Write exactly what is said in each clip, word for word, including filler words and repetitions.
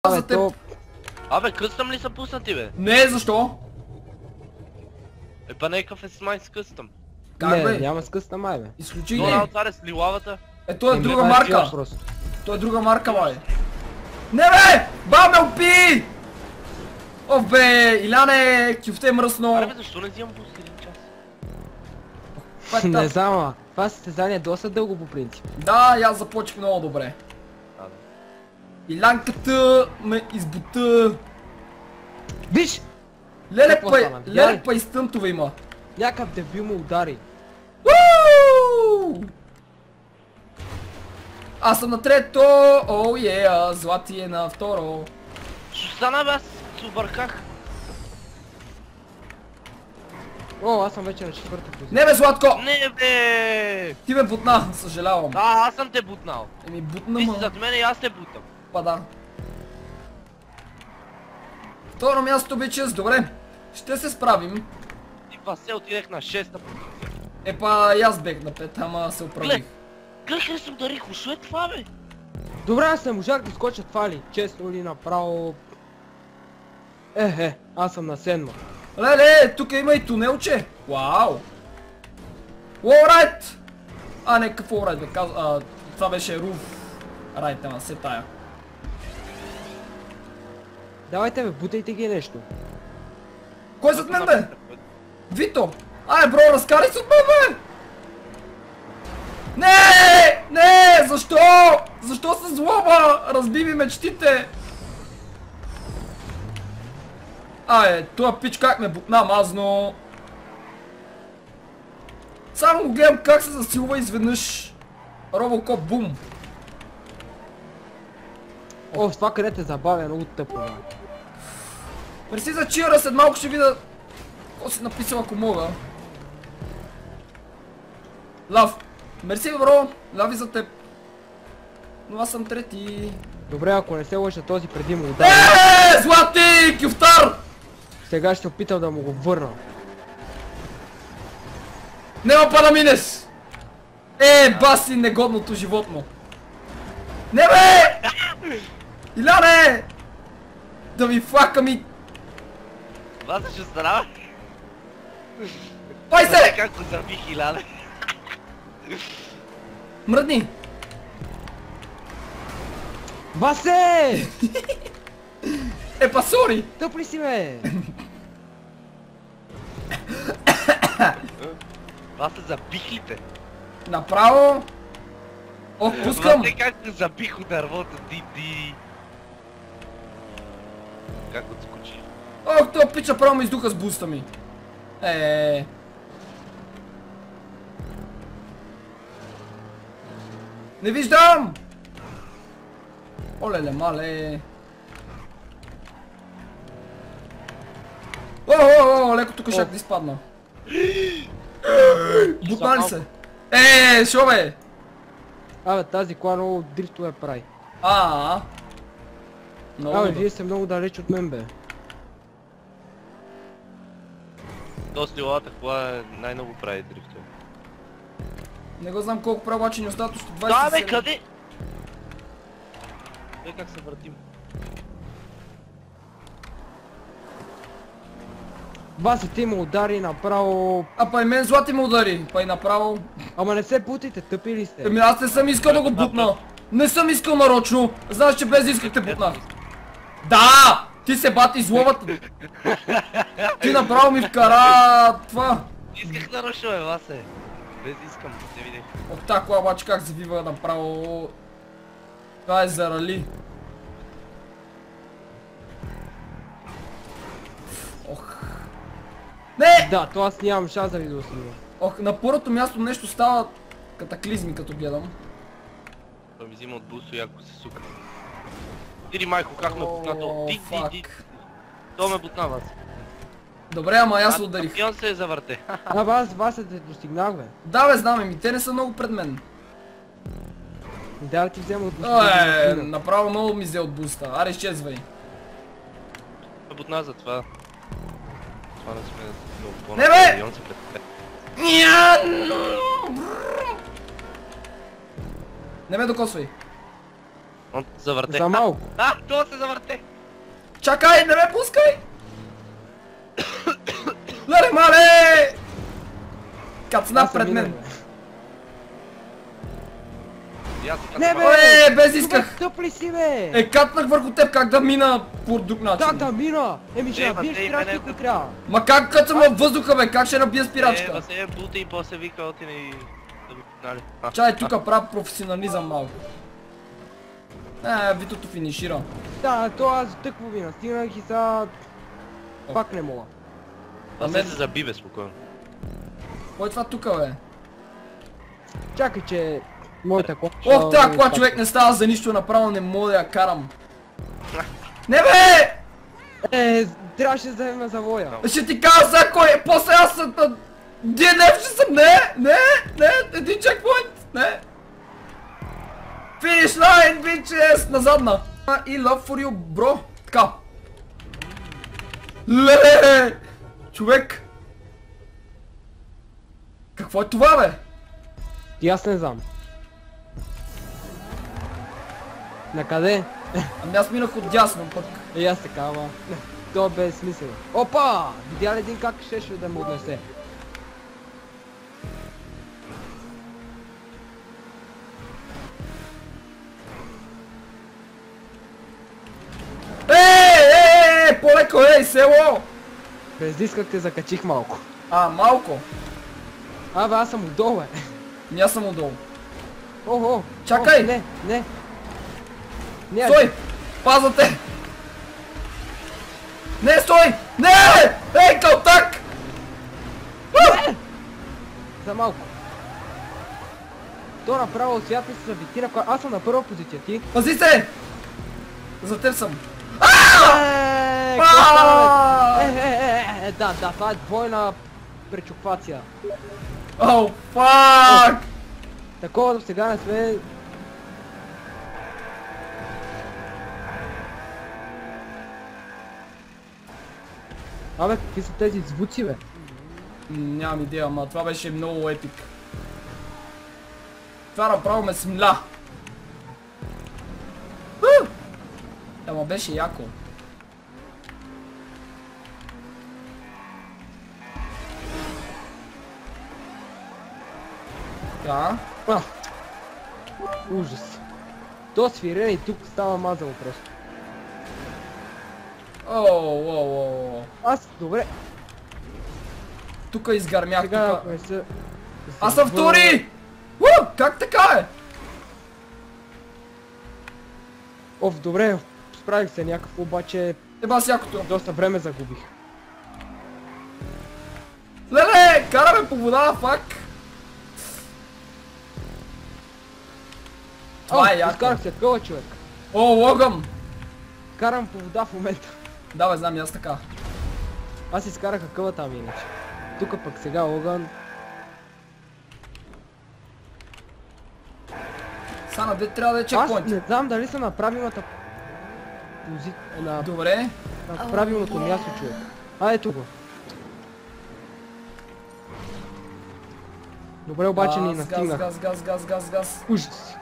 за теб. то... Абе, къстъм ли са пуснати, бе? Не, защо? Е, па някакъв е с май с къстъм. Как Не, бе? няма скъсна май, бе. Изключи Дора ги. отваря с лилавата. Е, той е Еми, друга това е марка. сила просто. Той е друга марка, бай. Не бе! Ба ме опи! Оф бе, Иляне, кюфте Аре мръсно. бе, защо не взимам буст един час? Пета. Не знам, а. Това състезание е доста дълго по принцип. Да, и аз започнах много добре. А, да. Илянката ме избута. Виж! Леле Какво па, стана? леле Яй. па и стънтове има. Някакъв дебил му удари. Уу! Аз съм на трето. Оу е, Злати е на второ. Що стана, бе, аз се обърках. О, аз съм вече на четвърта позиция. Не бе, Златко! Не, бе! Ти ме бутна, съжалявам. А, аз съм те бутнал. Еми бутна Ти си ма. зад мене и аз те бутам. Па да. Второ място, бичес, добре. Ще се справим. И Васе отидех на шеста позиция. Епа и аз бех на пет, ама се оправих. Гледай как съм ударих, шо е това, бе? Добре, аз не можах да скоча това ли? Честно ли направо... Ехе, аз съм на седма. Леле, тук има и тунелче. Вау. Уолрайт! А, не, какъв уолрайт бе, каз... а, това беше руф. Райт, ама се тая. Давайте бе, бутайте ги нещо. Кой е зад мен бе? Вито! Ай, бро, разкарай се от мен бе! Не! Не! Защо? Защо се злоба? Разби ми мечтите! Ай, това пич как ме бутна мазно. Само го гледам как се засилва изведнъж. Робокоп бум. О, с това къде те забавя, много тъпо, бе. Мерси за чира, след малко ще видя какво си написал, ако мога. Лав. Мерси, бро. Лав и за теб. Но аз съм трети. Добре, ако не се лъжа, този преди му удари. Еее, Злати! Кюфтар! Сега ще опитам да му го върна. Нема па да минеш! Е, баси негодното животно. Не бе! Иляне! Да ми фака ми... Васе ще стана, бе? Пай се! Как го забих, Иляне? Мръдни! Васе! Е, па сори! Тъп ли си, бе? Васе, забих ли те? Направо... Ох, пускам! Васе, как го забих от дървото, ти, ти... Как го скочи? Ох, това пича право ме издуха с буста ми. Е. Не виждам! Олеле, мале. О, о, о, леко тук шак да изпадна. Бутна ли се? Е, шо бе? Абе, тази кола много дрифтове прави. А, много Абе, добре. вие сте много далеч от мен, бе. То с лилата кола е най-много прави дрифтове. Не го знам колко прави, обаче ни остат още Да, двайсет и бе, седем. къде? Вие как се въртим? Васе, ти му удари направо... А па и мен Злати му удари, па и направо. Ама не се бутайте, тъпи ли сте? Еми аз не съм искал да го бутна. Не съм искал нарочно. Знаеш, че без да исках те бутнах. Да! Ти се бати злобата. Ти направо ми вкара това. Исках нарочно, бе, Васе. Без искам, не видях. От тази кола обаче как завива направо. Това е за рали. Ох. Не! Да, то аз нямам шанс да ви да усмива. Ох, на първото място нещо става катаклизми, като гледам. Той ми взима от бусо и ако се сука. Иди, майко, как ме бутна то? Ти, ти, ти. То ме бутна, Васе. Добре, ама аз се ударих. Шампион се завърте. Абе, аз Васе те достигнах, бе. Да бе, знам, еми те не са много пред мен. Да, ти взема от Е, направо много ми взе от буста. Аре, изчезвай. Ме бутна за това. Това не сме много по-на. Не, бе! Район се пред теб. Не ме докосвай. Он се завърте. За малко. А, това се завърте! Чакай, не ме пускай! Леле, мале! Кацна Аз съм пред минал, мен. бе. И аз така Не, съм- бе! Ой, без исках! Тъп ли си, бе? Е, катнах върху теб, как да мина по друг начин? Да, да мина! Еми, ще Е, набиеш Матей, спирачки, мене- ако трябва. Ма как като съм във въздуха, бе? Как ще набия Е, спирачка? Василия бута и после вика отине и да ви погнали. А, Чай, тук правя професионализъм малко. Е, Витото финишира. Да, то аз тъкво ви настигнах и сега... Пак не мога. Василия се заби бе, спокойно. Кой е това тука, бе? Чакай, че... Моята кола... Ох, тази кола, човек, не става за нищо, направо не мога да я карам. Не, бе! Е, трябваше да вземем завоя. Ще ти кажа сега кой е, после аз съм... ди ен еф ще съм, не, не, не, един чекпоинт, не. Finish line, bitches, на задна. И love for you, bro. Така. Леле! Човек! Какво е това, бе? И аз не знам. На къде? Ами аз минах от дясно пък. И аз така, ама. То е безсмислено. Опа! Видя ли един как щеше да му отнесе? Ей, ей, ей, по-леко, ей, село! Без диск как те закачих малко. А, малко. Абе, аз съм отдолу, бе. Ами аз съм отдолу. Охо! Чакай! О, не, не! Не, Стой! Пазвате! Не, стой! Не! Ей, калтак! За малко. То направо свят ми се завитира, аз съм на първа позиция, ти? Пази се! За теб съм. Е, какво става, бе? А! Е, е, е, е, да, да, това е двойна пречупвация. О, фак! Такова до сега не сме... Абе, какви са тези звуци, бе? М, Нямам идея, ама това беше много епик. Това направо ме смля. У! Ама беше яко. Да. А, ужас. То свирене и тук става мазало просто. О, о, о, о. Аз, добре, Тука изгърмях, сега тука. ако не се... Аз съм втори! У, как така е? Оф, добре, справих се някакво, обаче Еба с якото. доста време загубих. Леле, караме по вода, фак. Това е О, яко. изкарах се къла, човек. О, логъм. Карам по вода в момента. Да, бе, знам и аз така. Аз изкарах къла там иначе. Тук пък сега огън. Сана, де трябва да е Аз чекпоинт. не знам дали съм на правилната пози... на, Добре. на правилното място, човек. А, ето го. Добре, обаче ни Газ, настигнах. Газ, газ, газ, газ, газ. Ужас.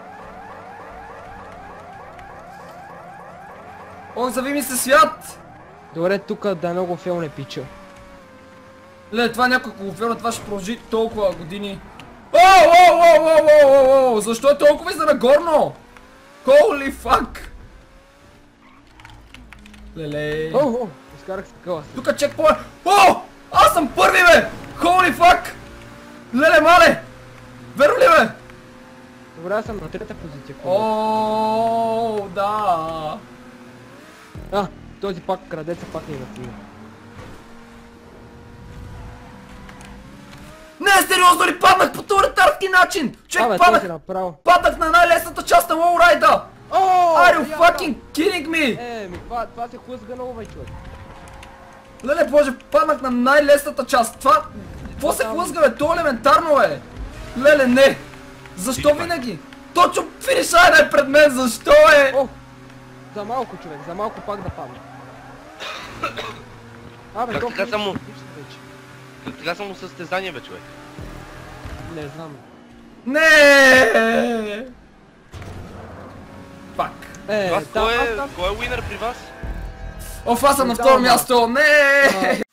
Ох, зави ми се свят! Добре, тук да е много фел не пича. Ле, това някой го ферма, това ще продължи толкова години. О, о, о, о, о, о, о, защо е толкова изнагорно? Holy fuck! Леле. О, о, изкарах се къла. Тука чекпоинт. О! Аз съм първи, бе! Holy fuck! Леле, мале! Верно ли, бе? Добре, аз съм на трета позиция. О, да. А, този пак крадеца пак ни настигна. Не, сериозно ли паднах по този ретарски начин? Човек, Абе, той паднах, си направо. паднах на най-лесната част на лоурайда! О, Are you я, fucking kidding me? Е, ми това, това се хлъзга много, бе, човек. Леле, боже, паднах на най-лесната част. Това... Какво се там- хлъзга, бе? То е елементарно, бе. Леле, не. Защо винаги? Точно финишайна е пред мен, защо е? О, за малко, човек, за малко пак да падна. Абе, Как то така финиш- само? финиш вече. Така само състезание, бе, човек. Не знам. Не! Фак. Е, Вас, там, кой аз е, там. кой е уинър при вас? Оф, аз съм на Да, второ да. място, не!